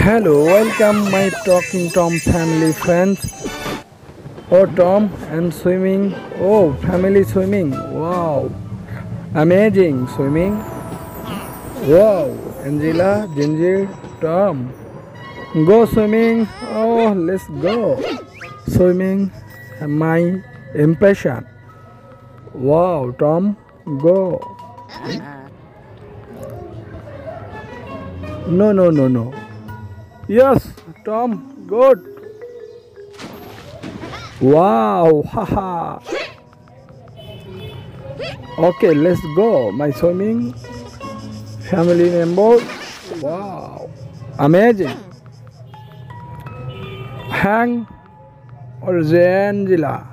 Hello, welcome my Talking Tom family friends. Oh, Tom and swimming. Oh, family swimming. Wow, amazing swimming. Wow, Angela, Ginger, Tom. Go swimming. Oh, let's go. Swimming, my impression. Wow, Tom, go. No, no, no, no. Yes, Tom, good. Wow, haha. Okay, let's go. My swimming family member. Wow, amazing. Hang or Angela.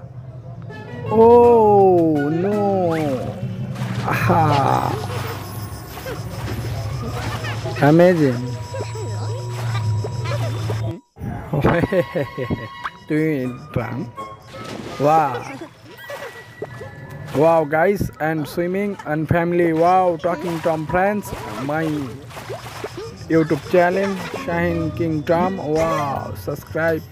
Oh no. Aha. Amazing. Twin trunk. Wow. Wow, guys, and swimming and family. Wow, Talking Tom friends. My YouTube channel, Shine King Tom. Wow, subscribe.